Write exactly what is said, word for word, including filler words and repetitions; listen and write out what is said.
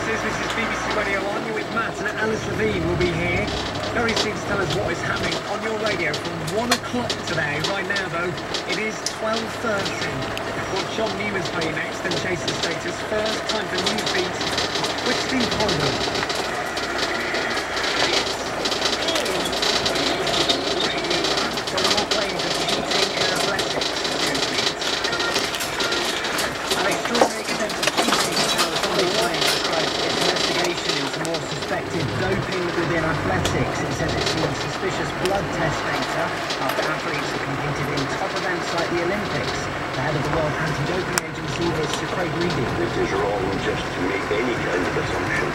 This is B B C Radio one. You're with Matt and Alice Levine will be here very soon to tell us what is happening on your radio from one o'clock today. Right now, though, it is twelve thirty. We've got John Newman's playing next and Chasing Status. First time for News Beat with Steve Holden. Doping within athletics. It says it's seen suspicious blood test data after athletes have competed in top events like the Olympics. The head of the World Anti-Doping Agency is Sir Craig Reedy. It is wrong just to make any kind of assumption